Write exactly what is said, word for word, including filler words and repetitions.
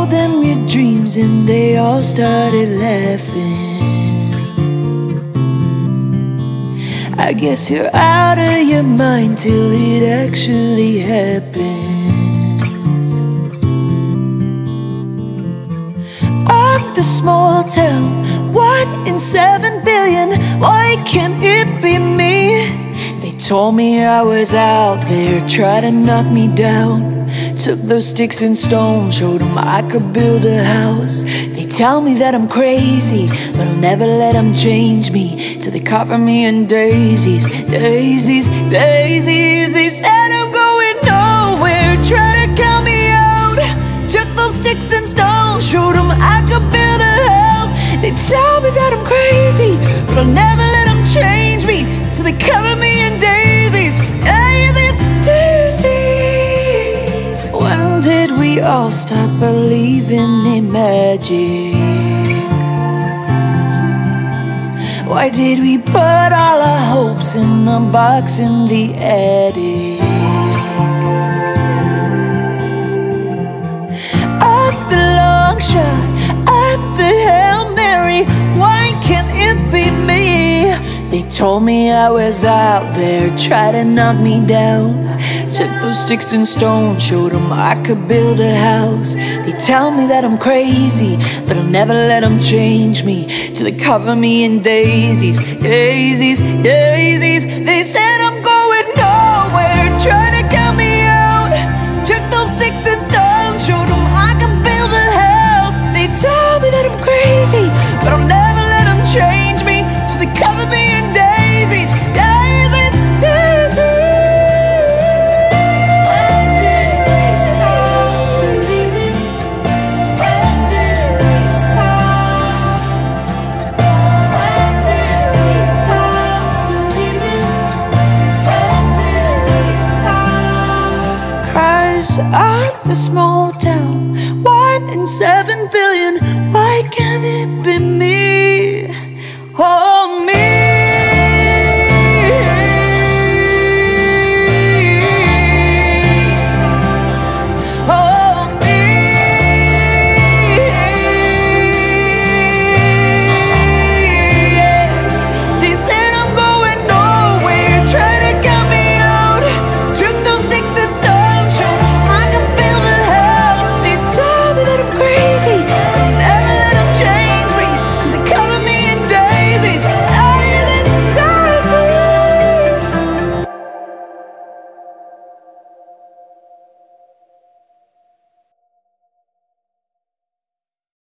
told them your dreams and they all started laughing. I guess you're out of your mind till it actually happens. I'm the small town, one in seven billion. Why can't it be me? They told me I was out there, tried to knock me down. Took those sticks and stones, showed them I could build a house. They tell me that I'm crazy, but I'll never let them change me, till they cover me in daisies, daisies, daisies. They said I'm going nowhere, try to count me out. Took those sticks and stones, showed them I could build a house. They tell me that I'm crazy, but I'll never let them change me, till they cover me in daisies, daisies, daisies. When did we all stop believing in magic? Why did we put all our hopes in a box in the attic? I'm the long shot, I'm the Hail Mary. Why can't it be me? They told me I was out there, tried to knock me down. Took those sticks and stones, showed them I could build a house. They tell me that I'm crazy, but I'll never let them change me, till they cover me in daisies, daisies, daisies. They said I'm going nowhere, try to count me out. Took those sticks and stones, showed them I could build a house. They tell me that I'm crazy, but I'll never let them change me, till they cover me in daisies, daisies, daisies. I'm the small town, one in seven billion. Why can't it be me?